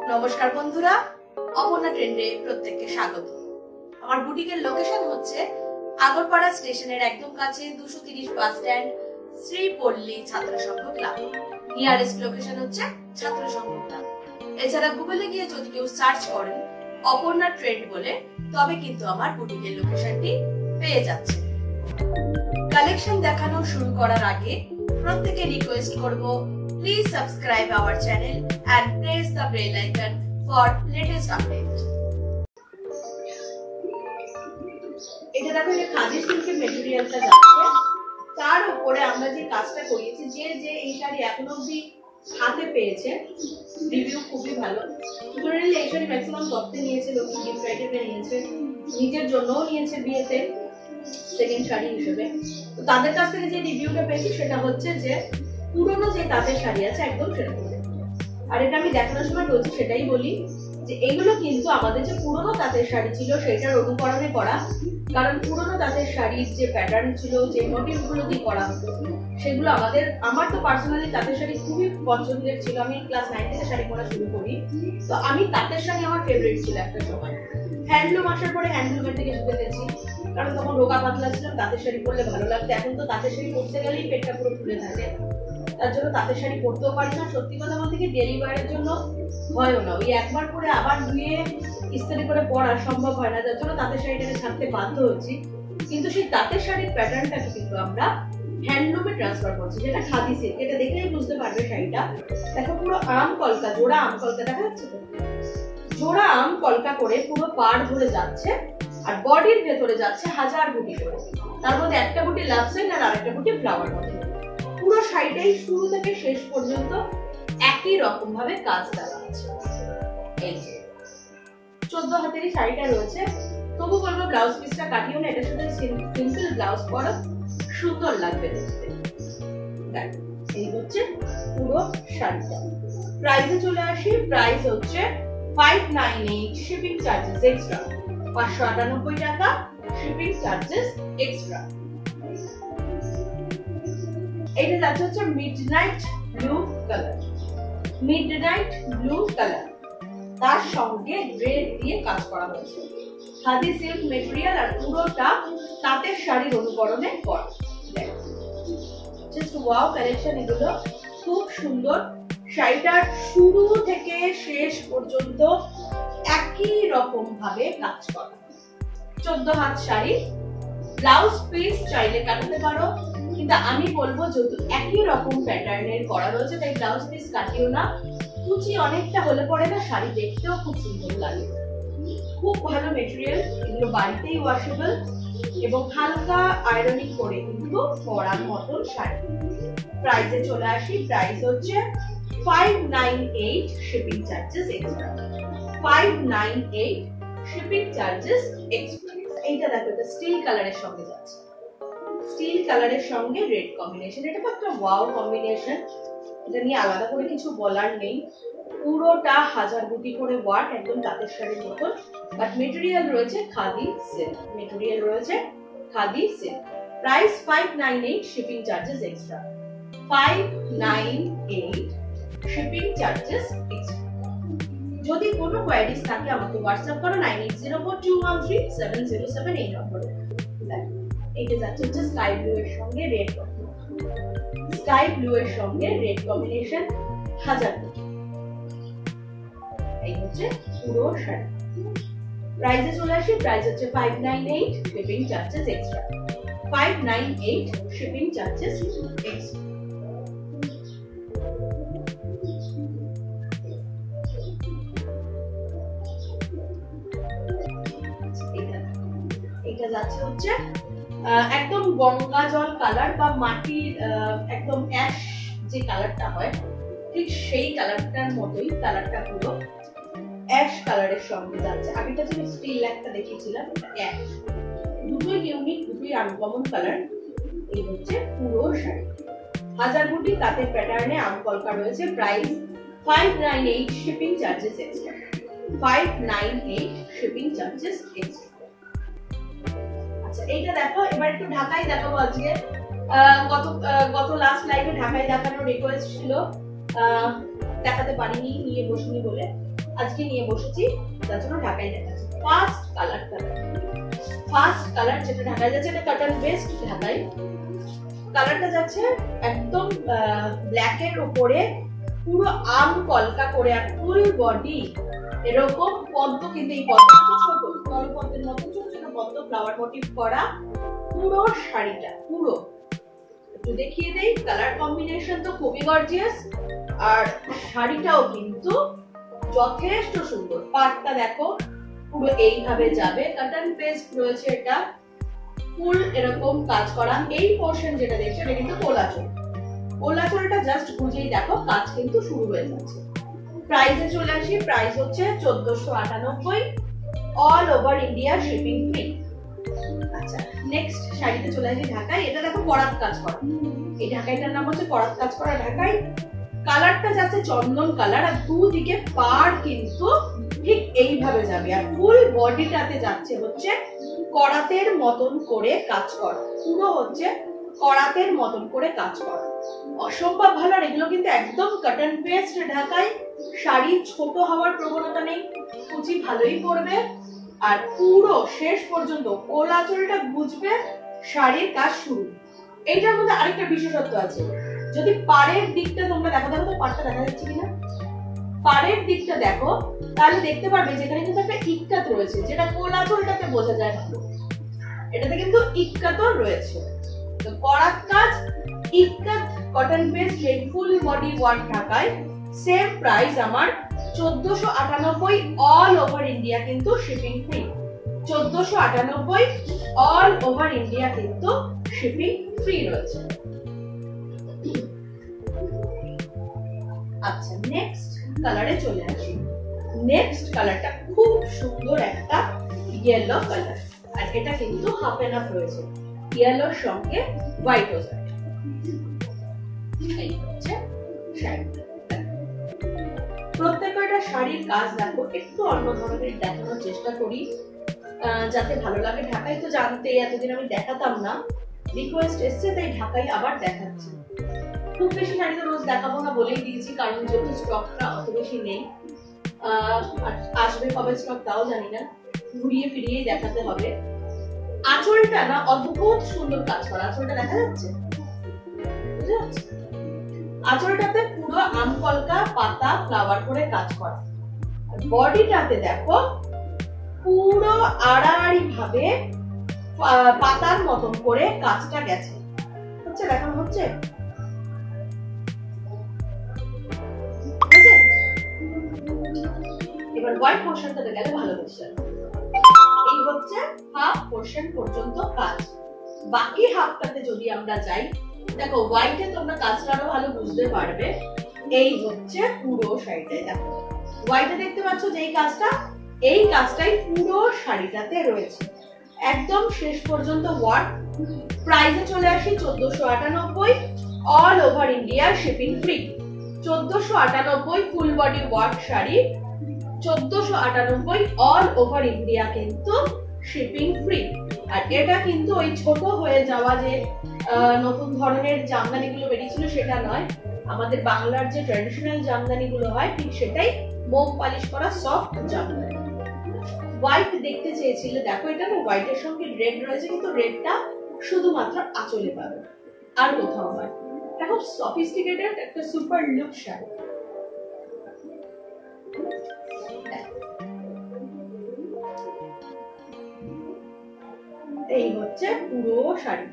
নমস্কার বন্ধুরা, অপর্ণা ট্রেন্ডে প্রত্যেককে স্বাগত। আমার বুটিকের লোকেশন হচ্ছে আগরপাড়া স্টেশনের একদম কাছে 230 বাস স্ট্যান্ড, শ্রীপল্লী ছাত্র সংঘ ক্লাব। নিয়ারেস্ট লোকেশন হচ্ছে ছাত্র সংঘ ক্লাব। এছাড়া গুগলে গিয়ে যদি কেউ সার্চ করেন অপর্ণা ট্রেন্ড বলে, তবে কিন্তু আমার বুটিকের লোকেশনটি পেয়ে যাচ্ছে। কালেকশন দেখানো শুরু করার আগে প্রত্যেককে রিকোয়েস্ট করব, please subscribe our channel and press the bell icon for latest updates. এটা দেখো, এই খাদি সিল্কের ম্যাটেরিয়ালটা যাচ্ছে, তার উপরে আমরা যে কাজটা করিয়েছি, যে এই শাড়ি এখনো অবধি হাতে পেয়েছে, রিভিউ খুবই ভালো। জেনারেলি এই শাড়ি ম্যাক্সিমাম তত্ত্বে নিয়েছে, লোকে গিফট আইটেমে নিয়েছে, নিজের জন্যও নিয়েছে বিয়েতে সেকেন্ড শাড়ি হিসেবে। তো তাদের কাছ থেকে যে রিভিউটা পেয়েছি সেটা হচ্ছে যে পুরনো যে তাঁতের শাড়ি আছে একদম সেরকম। আর এটা আমি দেখানোর সময় বলছি, সেটাই বলি যে এগুলো কিন্তু আমাদের যে পুরনো তাঁতের শাড়ি ছিল সেটার অনুকরণে করা। কারণ পুরনো তাঁতের শাড়ির যে প্যাটার্ন ছিল, যে মোটিভ গুলো দিয়ে করা হতো, সেগুলো আমার তো পার্সোনালি তাঁতের শাড়ি খুবই পছন্দের ছিল। আমি ক্লাস 9 থেকে শাড়ি পরা শুরু করি, তো আমি তাঁতের শাড়ি আমার ফেভারিট ছিল একটা সময়। হ্যান্ডলুম আসার পরে হ্যান্ডলুমের দিকে ঝুঁকে গেছি, কারণ তখন রোগা পাতলা ছিলাম, তাঁতের শাড়ি পরলে ভালো লাগতো। এখন তো তাঁতের শাড়ি পরতে গেলেই পেটটা পুরো ফুলে থাকে, তার জন্য তাঁতের শাড়ি পরতেও পারি না। সত্যি কথা বলতে কি, ডেলি ওয়্যারের জন্য হয়ও না, ওই একবার পরে আবার ধুয়ে ইস্ত্রি করে পরা সম্ভব হয় না, যার জন্য তাঁতের শাড়িটাকে ছাড়তে বাধ্য হচ্ছি। কিন্তু সেই তাঁতের শাড়ির প্যাটার্নটাকে কিন্তু আমরা হ্যান্ডলুমে ট্রান্সফার করছি, যেটা খাদি সিল্ক। এটা দেখলেই বুঝতে পারবে শাড়িটা। দেখো, পুরো আম কলকা, জোড়া আম কলকা দেখা যাচ্ছে তো, জোড়া আম কলকা করে পুরো পাড় ধরে যাচ্ছে, আর বডির ভেতরে যাচ্ছে 1000 বুটি করে। তার মধ্যে একটা বুটি লাভ সাইন আর আরেকটা বুটি ফ্লাওয়ার মধ্যে। পুরো শাড়িটাই শুরু থেকে শেষ পর্যন্ত একই রকম ভাবে কাজ দেওয়া আছে। এই যে 14 হাতেরই শাড়িটা রয়েছে, তবু বলবো ব্লাউজ পিসটা কাটিও না, এটার সাথে সিম্পল ব্লাউজ পরো, সুন্দর লাগবে দেখতে। এই হচ্ছে পুরো শাড়িটা। প্রাইসে চলে আসি, প্রাইস হচ্ছে 598, শিপিং চার্জেস এক্সট্রা 598 টাকা, শিপিং চার্জেস এক্সট্রা। এটা যাচ্ছে হচ্ছে midnight blue colour, midnight blue colour, তার সঙ্গে রেড দিয়ে কাজ করা হয়েছে। খাদি সিল্ক ম্যাটেরিয়াল আর পুরোটা তাঁতের শাড়ির অনুকরণে করা। জাস্ট ওয়াও কালেকশন এগুলো, খুব সুন্দর। শাড়িটার শুরু থেকে শেষ পর্যন্ত একই রকম ভাবে কাজ করা। 14 হাত শাড়ি, ব্লাউজ পিস চাইলে কাটাতে পারো, কিন্তু আমি বলবো যেহেতু একই রকম প্যাটার্নের করা রয়েছে তাই ব্লাউজ পিস কাটিও না। কুচি অনেকটা হলে পরে না শাড়ি দেখতেও খুব সুন্দর লাগে। খুব ভালো মেটেরিয়াল, এগুলো বাড়িতেই ওয়াশেবল এবং হালকা আয়রনিং করে কিন্তু পরার মতন শাড়ি। প্রাইসে চলে আসি, প্রাইস হচ্ছে 598, shipping charges extra 598, shipping charges extra. এইটা দেখো, এটা স্টিল কালারের সঙ্গে যাচ্ছে, স্টিল কালারের সঙ্গে রেড কম্বিনেশন। এটা তো একটা ওয়াও কম্বিনেশন, এটা নিয়ে আলাদা করে কিছু বলার নেই। পুরোটা 1000 বুটি করে ওয়ার্ক, একদম তাঁতের শাড়ির মতন। বাট মেটেরিয়াল রয়েছে খাদি সিল্ক, মেটেরিয়াল রয়েছে khadi silk. Price 598, shipping charges extra 598, shipping charges extra. যদি কোনো কোয়ারিজ থাকে আমাকে হোয়াটসঅ্যাপ করো 9804213707 এই নম্বরে। এটা যাচ্ছে হচ্ছে স্কাই ব্লু এর সঙ্গে রেড, স্কাই ব্লু এর সঙ্গে রেড কম্বিনেশন, 1000 বুটি। এই হচ্ছে পুরো শাড়ি। প্রাইসে চলে আসি, প্রাইস হচ্ছে 598, shipping charges extra 598, shipping charges extra. এটা যাচ্ছে হচ্ছে একদম গঙ্গা জল কালার বা মাটির একদম অ্যাশ যে কালারটা হয়, ঠিক সেই কালারটার মতোই কালারটা পুরো অ্যাশ কালারের সঙ্গে যাচ্ছে। আগেটা ছিল স্টিল একটা দেখিয়েছিলাম, অ্যাশ। দুটোই ইউনিক, দুটোই আনকমন কালার। এই হচ্ছে পুরো শাড়ি। 1000 বুটি তাঁতের প্যাটার্নে আম কলকা রয়েছে। Price 598, shipping charges extra 598, shipping charges extra. আচ্ছা, এইটা দেখো, এবার একটু ঢাকাই দেখাবো আজকে। গত লাস্ট লাইভে ঢাকাই দেখানোর রিকোয়েস্ট ছিল, দেখাতে পারিনি, নিয়ে বসিনি বলে। আজকে নিয়ে বসেছি, তার জন্য ঢাকাই দেখাচ্ছি। ফার্স্ট কালারটা, ফার্স্ট কালার যেটা ঢাকায় যাচ্ছে, এটা কটন বেস্ট ঢাকাই। কালারটা যাচ্ছে একদম ব্ল্যাক এর উপরে পুরো আম কলকা করে, আর ফুল বডি এরকম পদ্ম, কিন্তু এই পদ্মটা ছোট স্থলপদ্মের মতো ছোট ছোট পদ্ম ফ্লাওয়ার মোটিভ করা পুরো শাড়িটা। পুরো একটু দেখিয়ে দেই, কালার কম্বিনেশন তো খুবই গর্জিয়াস, আর শাড়িটাও কিন্তু যথেষ্ট সুন্দর। পাটটা দেখো পুরো এইভাবে যাবে, কটন পেস্ট রয়েছে, এটা ফুল এরকম কাজ করা। এই পোরশন যেটা দেখছো এটা কিন্তু কোলাচল, কোলাচলটা জাস্ট বুঝেই দেখো কাজ কিন্তু শুরু হয়ে যাচ্ছে। প্রাইসে চলে আসি, প্রাইস হচ্ছে 1498, all over India shipping free. আচ্ছা, নেক্সট শাড়িতে চলে আসি ঢাকাই। এটা দেখো করাত কাজ করা, এই ঢাকাইটার নাম হচ্ছে করাত কাজ করা ঢাকাই। কালারটা যাচ্ছে চন্দন কালার, আর দুদিকে পাড় কিন্তু ঠিক এইভাবে যাবে, আর ফুল বডিটাতে যাচ্ছে হচ্ছে করাতের মতন করে কাজ করা, পুরো হচ্ছে করাতের মতন করে কাজ করা। অসম্ভব ভালো। আর এগুলো কিন্তু একদম কটন পেস্ট ঢাকাই, শাড়ি ছোট হওয়ার প্রবণতা নেই, কুচি ভালোই পড়বে, আর পুরো শেষ পর্যন্ত কোলাচলটা বুঝবে শাড়ির কাজ শুরু। এইটার মধ্যে আরেকটা বিশেষত্ব আছে, যদি পাড়ের দিকটা তোমরা দেখো, দেখো তো পাড়টা দেখা যাচ্ছে কিনা, পাড়ের দিকটা দেখো তাহলে দেখতে পারবে যেখানে কিন্তু একটা ইক্কাত রয়েছে, যেটা কোলাচলটাতে বোঝা যায় ভালো। এটাতে কিন্তু ইক্কাতও রয়েছে। তো করাত কাজ, ikat, cotton best, full body work ঢাকায়। সেম প্রাইস আমার 1498, অল ওভার ইন্ডিয়া কিন্তু shipping free. 1498, all over India কিন্তু শিপিং ফ্রি রয়েছে। আচ্ছা, নেক্সট কালারে চলে আসি। নেক্সট কালারটা খুব সুন্দর একটা ইয়েলো কালার, আর এটা কিন্তু হাফ এন্ড হাফ রয়েছে, ইয়েলোর সঙ্গে হোয়াইট ও যায়। এই হচ্ছে শাড়িটা। প্রত্যেকটা শাড়ির কাজ দেখো একটু অন্য ধরনের দেখানোর চেষ্টা করি, যাতে ভালো লাগে। ঢাকাই তো জানতে এতদিন আমি দেখাতাম না, রিকোয়েস্ট এসছে তাই ঢাকাই আবার দেখাচ্ছি। খুব বেশি শাড়ি তো রোজ দেখাবো না বলেই দিয়েছি, কারণ যেহেতু স্টকটা অত বেশি নেই, আসবে কবে স্টক তাও জানি না, ঘুরিয়ে ফিরিয়ে দেখাতে হবে। আঁচলটা না অদ্ভুত সুন্দর কাজ করা, আঁচলটা দেখা যাচ্ছে, বুঝতে পারছি? আঁচলটাতে পুরো আম কলকা পাতা ফ্লাওয়ার করে কাজ করা, আর বডিটাতে দেখো পুরো আড়াআড়ি ভাবে পাতার মতন করে কাজটা গেছে। হচ্ছে দেখানো হচ্ছে, এবার হোয়াইট পোরশনটাতে গেলে ভালো হচ্ছে। এই হচ্ছে হাফ পোরশন পর্যন্ত কাজ। বাকি হাফটাতে যদি আমরা যাই, দেখো হোয়াইটে তোমরা কাজটা আরো ভালো বুঝতে পারবে। এই হচ্ছে পুরো শাড়িটাই, দেখো হোয়াইটে দেখতে পাচ্ছ যে এই কাজটাই পুরো শাড়িটাতে রয়েছে, একদম শেষ পর্যন্ত ওয়ার্ক। প্রাইসে চলে আসি 1498, all over India shipping free. 1498 full body work sari, 1498 all over India কিন্তু শিপিং ফ্রি। আর এটা কিন্তু ওই ছোট হয়ে যাওয়া যে নতুন ধরনের জামদানি গুলো বেরিয়েছিল সেটা নয়, আমাদের বাংলার যে ট্র্যাডিশনাল জামদানি গুলো হয় ঠিক সেটাই, মোম পালিশ করা সফট জামদানি। হোয়াইট দেখতে চেয়েছিলে, দেখো এটা না হোয়াইটের সঙ্গে রেড রয়েছে, কিন্তু রেডটা শুধুমাত্র আঁচলে পাবে, আর কোথাও নয়। দেখো সফিস্টিকেটেড একটা সুপার লুক শাড়ি। এই হচ্ছে পুরো শাড়ি।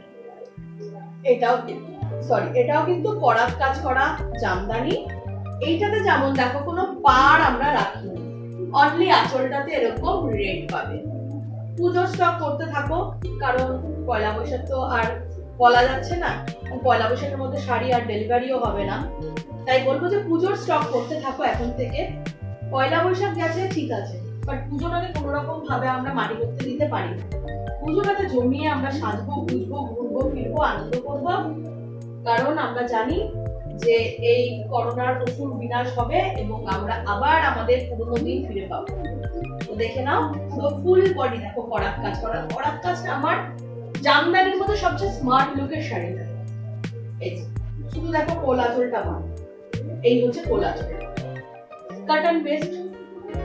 এটাও কিন্তু করাত কাজ করা জামদানি। এইটাতে যেমন দেখো কোনো পাড় আমরা রাখি, অনলি আঁচলটাতে এরকম রেড পাবে। পুজোর স্টক করতে থাকো, কারণ পয়লা বৈশাখ তো আর বলা যাচ্ছে না, পয়লা বৈশাখের মধ্যে শাড়ি আর ডেলিভারিও হবে না, তাই বলবো যে পুজোর স্টক করতে থাকো এখন থেকে। পয়লা বৈশাখ গেছে ঠিক আছে, বাট পুজোটাকে কোনো রকম ভাবে আমরা মাটি করতে দিতে পারি না। পুজোটাতে জমিয়ে আমরা সাজবো, বুঝবো, ঘুরবো ফিরবো, আনন্দ করবো, কারণ আমরা জানি যে এই করোনার অসুর বিনাশ হবে এবং আমরা আবার আমাদের পুরোনো দিন ফিরে পাবো। তো দেখে নাও পুরো ফুল বডি দেখো করাত কাজ করা। করাত কাজটা আমার জামদানির মধ্যে সবচেয়ে স্মার্ট লুকের শাড়ি থাকে। এই যে শুধু দেখো কোলাচলটা মান, এই হচ্ছে কোলাচল, কটন বেস্ট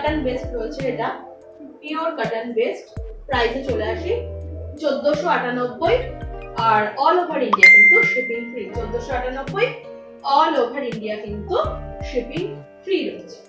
কটন বেস্ট রয়েছে, এটা পিওর কটন বেস্ট। প্রাইসে চলে আসি 1498, আর অল ওভার ইন্ডিয়া কিন্তু shipping free. 1498 all over India কিন্তু শিপিং ফ্রি রয়েছে।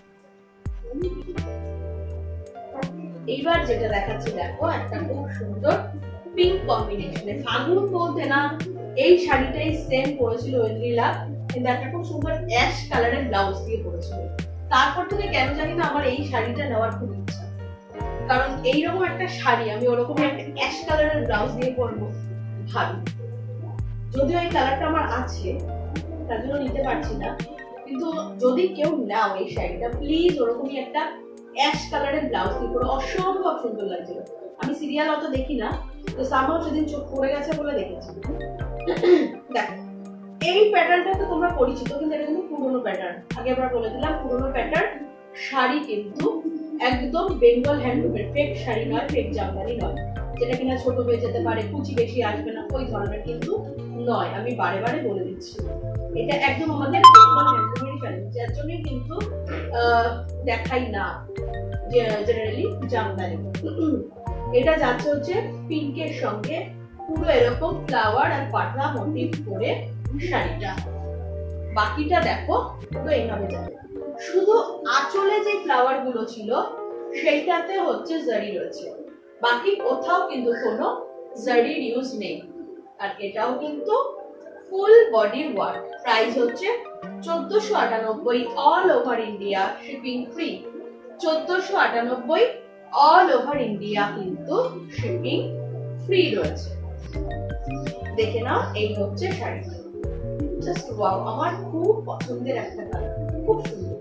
এইবার যেটা দেখাচ্ছি দেখো, একটা খুব সুন্দর পিঙ্ক কম্বিনেশনে। ফাগুন বলতে না এই শাড়িটাই সেম পরেছিল ঐন্দ্রিলা, কিন্তু একটা খুব সুন্দর অ্যাশ কালারের ব্লাউজ দিয়ে পরেছিল। তারপর থেকে কেন জানি না আমার এই শাড়িটা নেওয়ার খুব ইচ্ছা, কারণ এইরকম একটা শাড়ি আমি ওরকম একটা অ্যাশ কালারের ব্লাউজ দিয়ে পরবো ভাবি। যদিও এই কালারটা আমার আছে, তার জন্য নিতে পারছি না, কিন্তু যদি কেউ নাও এই শাড়িটা প্লিজ ওরকমই একটা অ্যাশ কালারের ব্লাউজ দিয়ে পরে, অসম্ভব সুন্দর লাগছিল। আমি সিরিয়াল অত দেখি না, তো সামহাও সেদিন চোখ পড়ে গেছে বলে দেখেছি। দেখো এই প্যাটার্নটা তো তোমরা পরিচিত, কিন্তু এটা কিন্তু পুরোনো প্যাটার্ন। আগে আমরা বলে দিলাম পুরোনো প্যাটার্ন। শাড়ি কিন্তু একদম বেঙ্গল হ্যান্ডলুমের, ফেক শাড়ি নয়, ফেক জামদানি নয়, যেটা কিনা ছোট হয়ে যেতে পারে, কুচি বেশি আসবে না, ওই ধরনের কিন্তু নয়। আমি বারে বারে বলে দিচ্ছি, এটা একদম আমাদের বেঙ্গল হ্যান্ডলুমের শাড়ি, যার জন্য কিন্তু দেখাই না জেনারেলি জামদানি। এটা যাচ্ছে হচ্ছে পিঙ্কের সঙ্গে পুরো এরকম ফ্লাওয়ার আর পাতলা মোটিভ করে শাড়িটা। বাকিটা দেখো পুরো এইভাবে যাবে, শুধু আঁচলে যে ফ্লাওয়ার গুলো ছিল সেইটাতে হচ্ছে জারি রয়েছে, বাকি কোথাও কিন্তু কোনো জারির ইউজ নেই। আর এটাও কিন্তু ফুল বডি ওয়ার্ক। প্রাইস হচ্ছে 1498 all over India shipping free. 1498 all over India কিন্তু শিপিং ফ্রি রয়েছে। দেখে নাও, এই হচ্ছে শাড়িটা। জাস্ট ওয়াও, আমার খুব পছন্দের একটা কালার, খুব সুন্দর।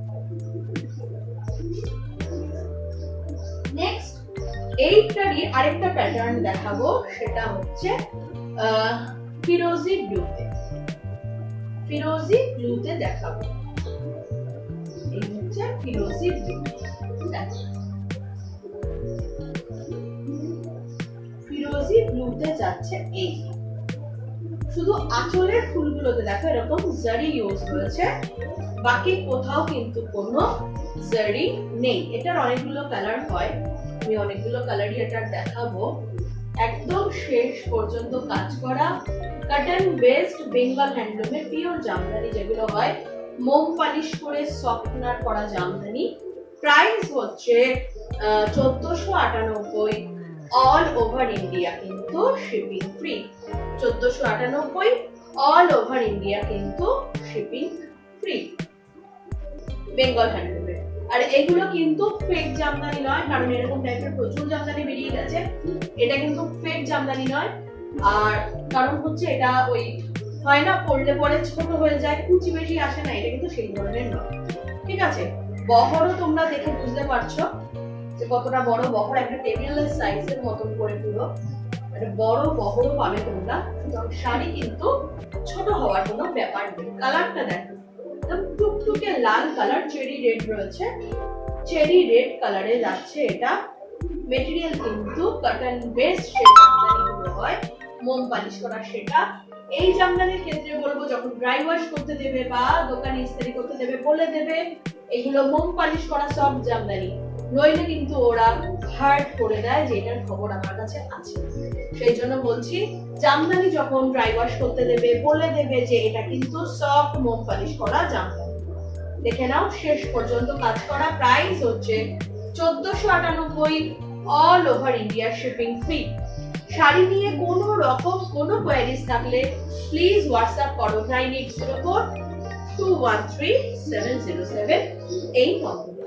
নেক্সট এইটারই আরেকটা প্যাটার্ন দেখাবো, সেটা হচ্ছে ফিরোজি ব্লুতে। ফিরোজি ব্লুতে দেখাবো, এই হচ্ছে ফিরোজি ব্লু। ফিরোজি ব্লুতে যাচ্ছে এই, শুধু আঁচলের ফুলগুলোতে দেখো এরকম জারি ইউজ করেছে, বাকি কোথাও কিন্তু কোনো জারি নেই। এটার অনেকগুলো কালার হয়, আমি অনেকগুলো কালারই এটা দেখাবো। একদম শেষ পর্যন্ত কাজ করা কটন বেসড বেঙ্গল হ্যান্ডলুমের পিওর জামদানি, যেগুলো হয় মোম পালিশ করে সফটনার করা জামদানি। প্রাইস হচ্ছে 1498 অল ওভার ইন্ডিয়া কিন্তু shipping free. 1498 all over India কিন্তু শিপিং ফ্রি বেঙ্গল হ্যান্ডলুমের। আর এগুলো কিন্তু ফেক জামদানি নয়, কারণ এরকম টাইপের প্রচুর জামদানি বেরিয়ে গেছে, এটা কিন্তু ফেক জামদানি নয়। আর কারণ হচ্ছে এটা ওই হয় না, পরলে পরে ছোট হয়ে যায়, কুচি বেশি আসে না, এটা কিন্তু সেই ধরনের নয়। ঠিক আছে, বহরও তোমরা দেখে বুঝতে পারছো যে কতটা বড় বহর, একটা টেবিলের সাইজের মতন করে পুরো একটা বড় বহরও পাবে তোমরা। সুতরাং শাড়ি কিন্তু ছোট হওয়ার কোনো ব্যাপার নেই। কালারটা দেখো, একদম টুকটুকে লাল কালার, চেরি রেড রয়েছে, চেরি রেড কালারে যাচ্ছে এটা। মেটেরিয়াল কিন্তু কটন বেসড, যে জামদানিগুলো হয় মোম পালিশ করা সেটা। এই জামদানির ক্ষেত্রে বলবো, যখন ড্রাই ওয়াশ করতে দেবে বা দোকানে ইস্ত্রি করতে দেবে বলে দেবে এগুলো মোম পালিশ করা সফট জামদানি, নইলে কিন্তু ওরা হার্ড করে দেয়, যে এটার খবর আমার কাছে আছে। সেই জন্য বলছি, জামদানি যখন ড্রাই ওয়াশ করতে দেবে বলে দেবে যে এটা কিন্তু সফট মোম পালিশ করা জামদানি। দেখে নাও, শেষ পর্যন্ত কাজ করা। প্রাইস হচ্ছে 1498 all over India shipping free. Sari নিয়ে কোনো রকম কোনো কোয়ারিজ থাকলে প্লিজ হোয়াটসঅ্যাপ করো 9804213707 এই নম্বরে।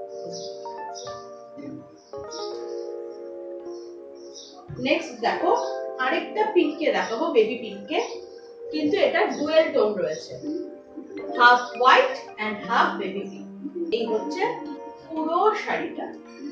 নেক্সট দেখো, আরেকটা পিঙ্কে দেখাবো, বেবি পিঙ্কে, কিন্তু এটা ডুয়েল টোন রয়েছে, half white and half baby pink. এই হচ্ছে পুরো শাড়িটা,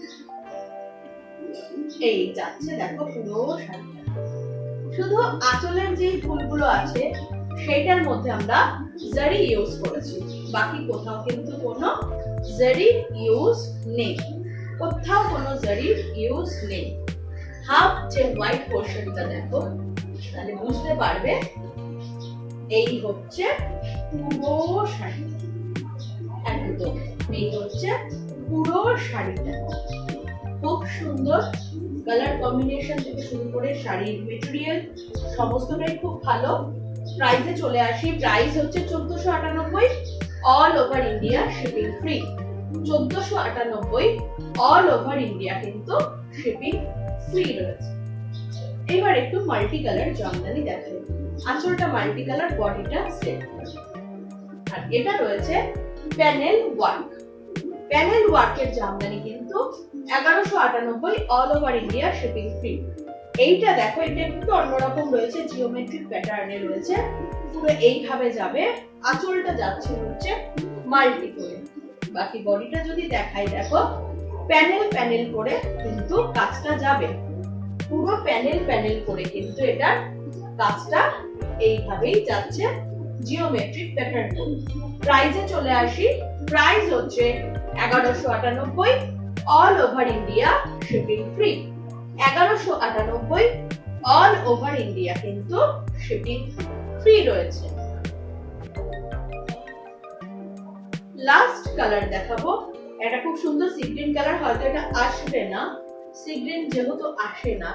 এই যাচ্ছে দেখো পুরো শাড়িটা। শুধু আঁচলের যে ফুলগুলো আছে সেটার মধ্যে আমরা জারি ইউজ করেছি, বাকি কোথাও কিন্তু কোনো জারি ইউজ নেই, কোথাও কোনো জারি ইউজ নেই। হাফ যে হোয়াইট পোর্শনটা দেখো, তাহলে বুঝতে পারবে এই হচ্ছে পুরো শাড়ি। একদম এই হচ্ছে পুরো শাড়িটা, খুব সুন্দর কালার কম্বিনেশন থেকে শুরু করে শাড়ির মেটেরিয়াল সমস্তটাই খুব ভালো। প্রাইসে চলে আসি, প্রাইস হচ্ছে 1498, all over India shipping free. 1498 all over India কিন্তু শিপিং ফ্রি রয়েছে। এবার একটু মাল্টি কালার জামদানি দেখাই। আঁচলটা মাল্টি কালার, বডিটা সেট, আর এটা রয়েছে প্যানেল ওয়ার্ক। প্যানেল ওয়ার্কের জামদানি কিন্তু 1198, all over India shipping free. এইটা দেখো, এটা একটু অন্যরকম রয়েছে, জিওমেট্রিক প্যাটার্নে রয়েছে, পুরো এইভাবে যাবে। আঁচলটা যাচ্ছে হচ্ছে মাল্টি করে। বাকি বডিটা যদি দেখাই, দেখো প্যানেল প্যানেল করে কিন্তু কাজটা যাবে, পুরো প্যানেল প্যানেল করে কিন্তু এটা কাজটা এইভাবেই যাচ্ছে জিওমেট্রিক প্যাটার্ন। প্রাইসে চলে আসি, প্রাইস হচ্ছে 1198, all over India shipping free. 1198 all over India কিন্তু শিপিং ফ্রি রয়েছে। লাস্ট কালার দেখাবো, এটা খুব সুন্দর সি গ্রিন কালার, হয়তো এটা আসবে না, সি গ্রিন যেহেতু আসে না,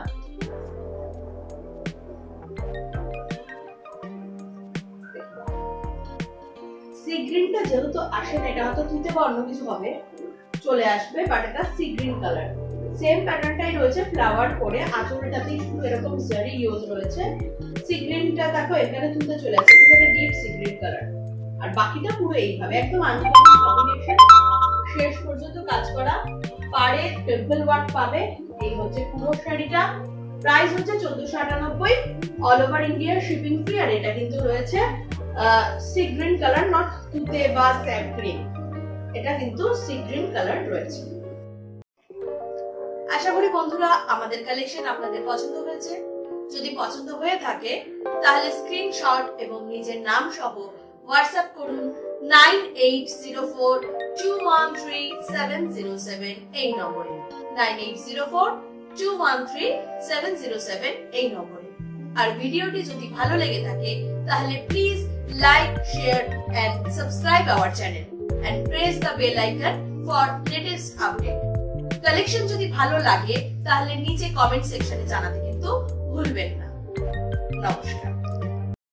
সি গ্রিনটা যেহেতু আসে না, এটা হয়তো তুতে বা অন্য কিছু হবে, চলে আসবে, বাট এটা সি গ্রিন কালার। সেম প্যাটার্নটাই রয়েছে, ফ্লাওয়ার করে, আঁচলটাতেই শুধু এরকম জারি ইউজ রয়েছে। সি গ্রিনটা দেখো এখানে তুতে চলে আসছে, এটা ডিপ সি গ্রিন কালার, আর বাকিটা পুরো এইভাবে একদম আনকমন কম্বিনেশন, শেষ পর্যন্ত কাজ করা, পাড়ে টেম্পল ওয়ার্ক পাবে। এই হচ্ছে পুরো শাড়িটা, প্রাইস হচ্ছে 1498, all over India shipping free. আর এটা কিন্তু রয়েছে সি গ্রিন কালার, নট তুতে বা স্যাপ গ্রিন, এটা কিন্তু সি গ্রিন কালার রয়েছে। আশা করি বন্ধুরা আমাদের কালেকশন আপনাদের পছন্দ হয়েছে। যদি পছন্দ হয়ে থাকে তাহলে স্ক্রিনশট এবং নিজের নাম সহ হোয়াটসঅ্যাপ করুন 9804213707 এই নম্বরে, 9804213707 এই নম্বরে। আর ভিডিওটি যদি ভালো লেগে থাকে তাহলে please like, share and subscribe our channel and press the bell icon for latest update. Collection যদি ভালো লাগে তাহলে নিচে কমেন্ট সেকশনে জানাতে কিন্তু ভুলবেন না। নমস্কার।